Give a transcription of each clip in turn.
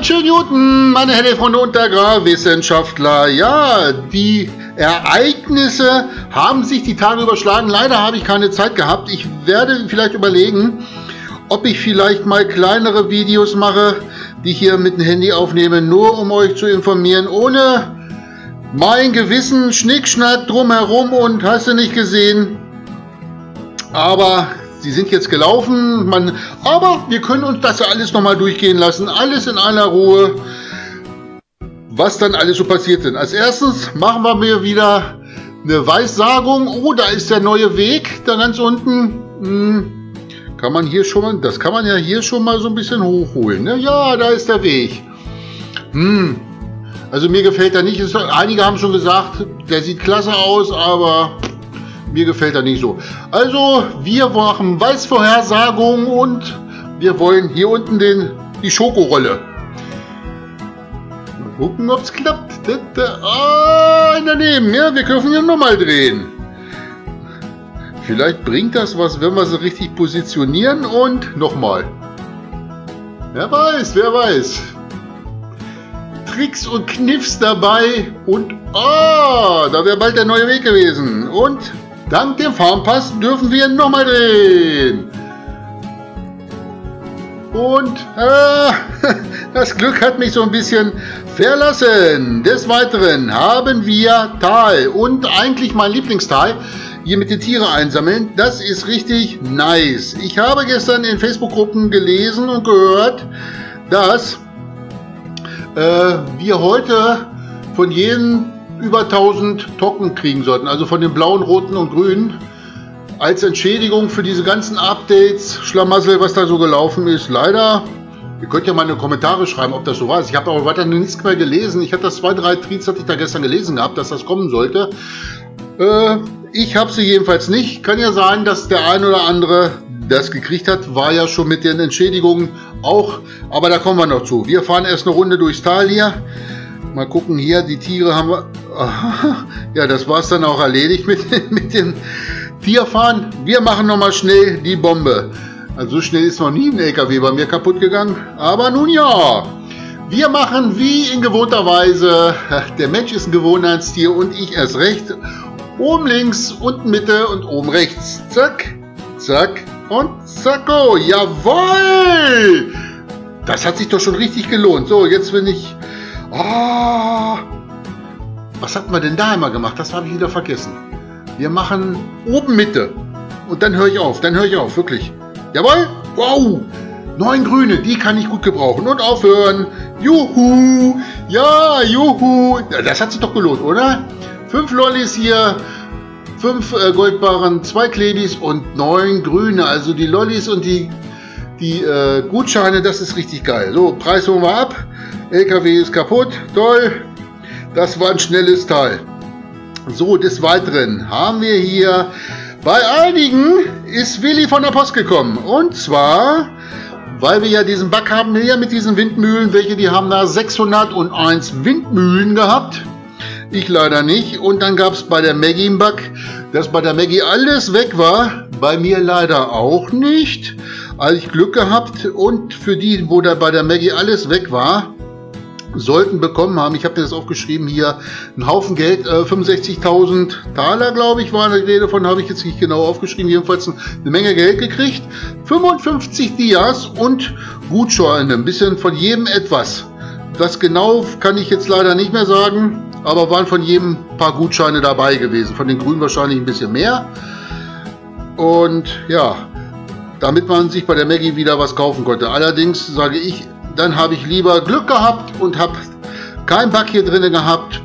schönen guten, meine Herren Freunde und Agrarwissenschaftler. Ja, die Ereignisse haben sich die Tage überschlagen. Leider habe ich keine Zeit gehabt. Ich werde vielleicht überlegen, ob ich vielleicht mal kleinere Videos mache, die ich hier mit dem Handy aufnehme, nur um euch zu informieren, ohne mein Gewissen, Schnickschnack drumherum und hast du nicht gesehen. Aber sie sind jetzt gelaufen, aber wir können uns das alles nochmal durchgehen lassen, alles in aller Ruhe, was dann alles so passiert ist. Als erstes machen wir mir wieder eine Weissagung. Oh, da ist der neue Weg, da ganz unten. Kann man hier schon mal, das kann man ja hier schon mal so ein bisschen hochholen. Ne? Ja, da ist der Weg. Also mir gefällt er nicht. Einige haben schon gesagt, der sieht klasse aus, aber mir gefällt er nicht so. Also, wir machen Weißvorhersagung und wir wollen hier unten die Schokorolle. Mal gucken, ob es klappt. Daneben, ja, wir können hier nochmal drehen. Vielleicht bringt das was, wenn wir sie richtig positionieren und nochmal. Wer weiß, wer weiß. Tricks und Kniffs dabei und da wäre bald der neue Weg gewesen. Und dank dem Farmpass dürfen wir nochmal drehen. Und das Glück hat mich so ein bisschen verlassen. Des Weiteren haben wir Tal und eigentlich mein Lieblingstal. Hier mit den Tieren einsammeln. Das ist richtig nice. Ich habe gestern in Facebook-Gruppen gelesen und gehört, dass wir heute von jedem über 1000 Token kriegen sollten, also von den blauen, roten und grünen, als Entschädigung für diese ganzen Updates, Schlamassel, was da so gelaufen ist. Leider, ihr könnt ja mal in die Kommentare schreiben, ob das so war. Ich habe aber weiter nichts mehr gelesen. Ich hatte das 2-3 Tweets, hatte ich da gestern gelesen gehabt, dass das kommen sollte. Ich habe sie jedenfalls nicht. Kann ja sein, dass der ein oder andere das gekriegt hat. War ja schon mit den Entschädigungen auch, aber da kommen wir noch zu. Wir fahren erst eine Runde durchs Tal hier. Mal gucken hier, die Tiere haben wir. Ja, das war es dann auch erledigt mit dem Tierfahren. Wir machen nochmal schnell die Bombe. Also so schnell ist noch nie ein LKW bei mir kaputt gegangen. Aber nun ja, wir machen wie in gewohnter Weise. Der Mensch ist ein Gewohnheitstier und ich erst recht. Oben links, unten Mitte und oben rechts. Zack, zack und zacko. Jawohl! Das hat sich doch schon richtig gelohnt. So, jetzt bin ich... was hatten wir denn da immer gemacht? Das habe ich wieder vergessen. Wir machen oben Mitte. Und dann höre ich auf. Dann höre ich auf, wirklich. Jawohl! Wow! 9 Grüne, die kann ich gut gebrauchen. Und aufhören. Juhu! Ja, juhu! Das hat sich doch gelohnt, oder? 5 Lollis hier, 5 Goldbarren, 2 Klebis und 9 Grüne. Also die Lollis und die Gutscheine, das ist richtig geil. So, Preis holen wir ab. LKW ist kaputt. Toll. Das war ein schnelles Teil. So, des Weiteren haben wir hier, bei einigen ist Willi von der Post gekommen. Und zwar, weil wir ja diesen Bug haben hier mit diesen Windmühlen. Welche, die haben da 601 Windmühlen gehabt. Ich leider nicht. Und dann gab es bei der Maggie einen Bug, dass bei der Maggie alles weg war. Bei mir leider auch nicht. Also ich Glück gehabt. Und für die, wo da bei der Maggie alles weg war, sollten bekommen haben, ich habe mir das aufgeschrieben hier, einen Haufen Geld, 65.000 Taler, glaube ich, war eine Rede von, habe ich jetzt nicht genau aufgeschrieben, jedenfalls eine Menge Geld gekriegt, 55 Dias und Gutscheine, ein bisschen von jedem etwas. Das genau kann ich jetzt leider nicht mehr sagen, aber waren von jedem ein paar Gutscheine dabei gewesen, von den Grünen wahrscheinlich ein bisschen mehr. Und ja, damit man sich bei der Maggie wieder was kaufen konnte. Allerdings sage ich, dann habe ich lieber Glück gehabt und habe keinen Bug hier drin gehabt.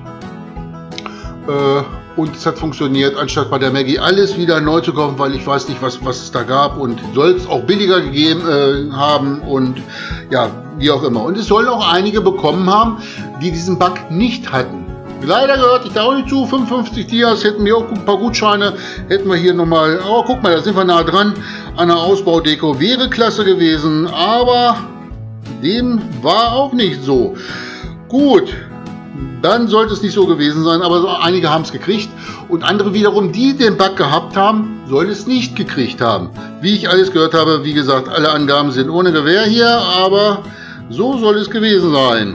Und es hat funktioniert, anstatt bei der Maggie alles wieder neu zu kaufen, weil ich weiß nicht, was es da gab und soll es auch billiger gegeben haben und ja, wie auch immer. Und es sollen auch einige bekommen haben, die diesen Bug nicht hatten. Leider gehört ich da auch nicht zu, 55 Dias, hätten wir auch ein paar Gutscheine, hätten wir hier nochmal, oh guck mal, da sind wir nah dran, an der Ausbaudeko, wäre klasse gewesen, aber dem war auch nicht so. Gut, dann sollte es nicht so gewesen sein, aber so einige haben es gekriegt und andere wiederum, die den Bug gehabt haben, sollen es nicht gekriegt haben. Wie ich alles gehört habe, wie gesagt, alle Angaben sind ohne Gewähr hier, aber So soll es gewesen sein.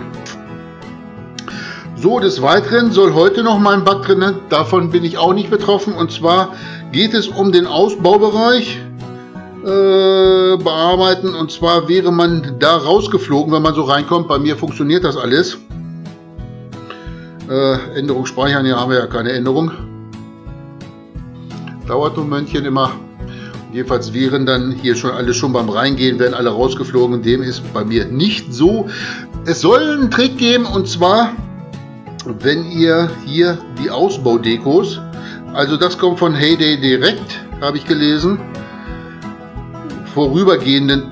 So, des Weiteren soll heute noch mal ein Bug drin, davon bin ich auch nicht betroffen. Und zwar geht es um den Ausbaubereich bearbeiten. Und zwar wäre man da rausgeflogen, wenn man so reinkommt. Bei mir funktioniert das alles. Änderung speichern, hier haben wir ja keine Änderung. Dauert ein Momentchen immer. Jedenfalls wären dann hier schon alle beim Reingehen, werden alle rausgeflogen. Dem ist bei mir nicht so. Es soll einen Trick geben, und zwar, wenn ihr hier die Ausbaudekos, also das kommt von Heyday direkt, habe ich gelesen, vorübergehenden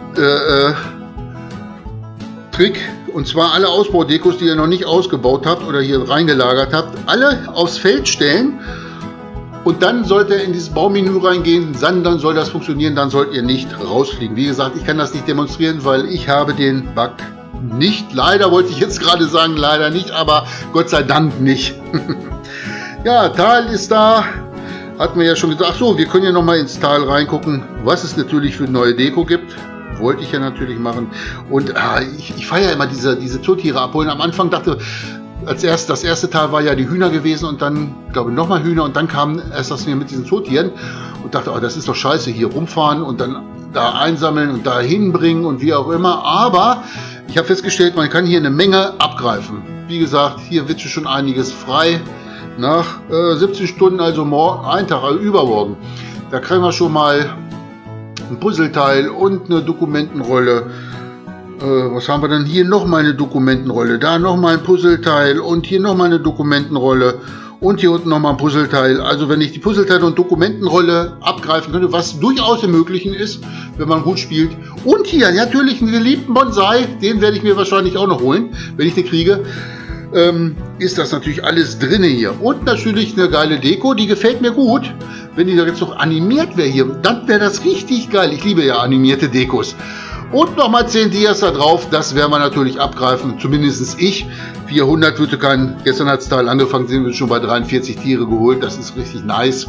Trick, und zwar alle Ausbaudekos, die ihr noch nicht ausgebaut habt oder hier reingelagert habt, alle aufs Feld stellen. Und dann sollt ihr in dieses Baumenü reingehen, dann soll das funktionieren, dann sollt ihr nicht rausfliegen. Wie gesagt, ich kann das nicht demonstrieren, weil ich habe den Bug nicht. Leider wollte ich jetzt gerade sagen, leider nicht, aber Gott sei Dank nicht. Ja, Tal ist da. Hatten wir ja schon gesagt. Ach so, wir können ja noch mal ins Tal reingucken, was es natürlich für neue Deko gibt. Wollte ich ja natürlich machen. Und ich feiere immer diese Zootiere abholen. Am Anfang dachte das erste Tal war ja die Hühner gewesen und dann, glaube ich, nochmal Hühner und dann kam erst das mit diesen Zootieren und dachte, oh, das ist doch scheiße, hier rumfahren und dann da einsammeln und da hinbringen und wie auch immer. Aber ich habe festgestellt, man kann hier eine Menge abgreifen. Wie gesagt, hier wird schon einiges frei. Nach 17 Stunden, also ein Tag, also übermorgen, da kriegen wir schon mal ein Puzzleteil und eine Dokumentenrolle. Was haben wir denn hier? Nochmal eine Dokumentenrolle, da nochmal ein Puzzleteil und hier nochmal eine Dokumentenrolle und hier unten nochmal ein Puzzleteil. Also wenn ich die Puzzleteile und Dokumentenrolle abgreifen könnte, was durchaus im Möglichen ist, wenn man gut spielt. Und hier natürlich einen geliebten Bonsai, den werde ich mir wahrscheinlich auch noch holen, wenn ich den kriege. Ist das natürlich alles drin hier. Und natürlich eine geile Deko, die gefällt mir gut. Wenn die da jetzt noch animiert wäre hier, dann wäre das richtig geil. Ich liebe ja animierte Dekos. Und nochmal 10 Dias da drauf, das werden wir natürlich abgreifen, zumindest ich. 400 würde kein, gestern hat es Teil angefangen, sind wir schon bei 43 Tiere geholt, das ist richtig nice.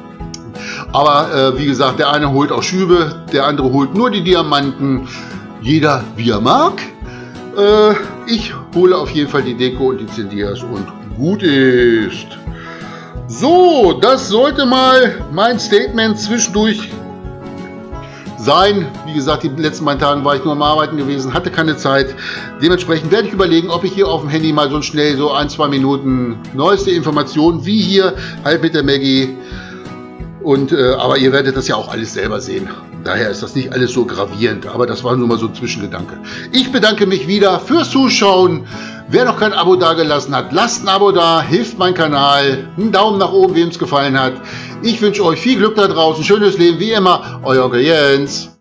Aber wie gesagt, der eine holt auch Schübe, der andere holt nur die Diamanten, jeder wie er mag. Ich hole auf jeden Fall die Deko und die 10 Dias und gut ist. So, das sollte mal mein Statement zwischendurch sein. Wie gesagt, die letzten beiden Tagen war ich nur am Arbeiten gewesen, hatte keine Zeit. Dementsprechend werde ich überlegen, ob ich hier auf dem Handy mal so schnell so 1-2 Minuten neueste Informationen, wie hier halt mit der Maggie. Und aber ihr werdet das ja auch alles selber sehen. Daher ist das nicht alles so gravierend, aber das war nur mal so ein Zwischengedanke. Ich bedanke mich wieder fürs Zuschauen. Wer noch kein Abo dagelassen hat, lasst ein Abo da, hilft meinem Kanal. Einen Daumen nach oben, wem es gefallen hat. Ich wünsche euch viel Glück da draußen, schönes Leben, wie immer, euer Onkel Jens.